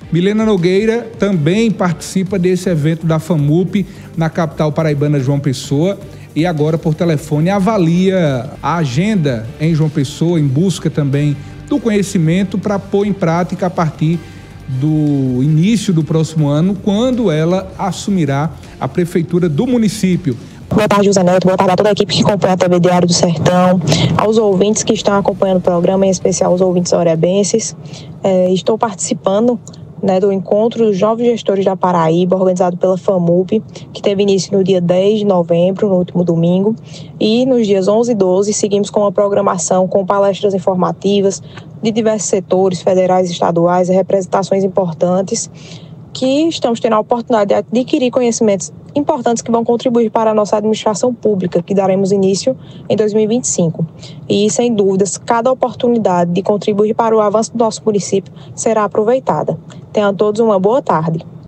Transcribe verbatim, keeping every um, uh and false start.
Milena Nogueira também participa desse evento da FAMUP na capital paraibana João Pessoa e agora por telefone avalia a agenda em João Pessoa em busca também do conhecimento para pôr em prática a partir do início do próximo ano, quando ela assumirá a prefeitura do município. Boa tarde, José Neto. Boa tarde a toda a equipe que acompanha a T V Diário do Sertão, aos ouvintes que estão acompanhando o programa, em especial os ouvintes orebenses. É, estou participando né, do encontro dos Jovens Gestores da Paraíba, organizado pela FAMUP, que teve início no dia dez de novembro, no último domingo, e nos dias onze e doze seguimos com uma programação com palestras informativas de diversos setores, federais e estaduais, e representações importantes, que estamos tendo a oportunidade de adquirir conhecimentos importantes que vão contribuir para a nossa administração pública, que daremos início em dois mil e vinte e cinco. E, sem dúvidas, cada oportunidade de contribuir para o avanço do nosso município será aproveitada. Tenham todos uma boa tarde.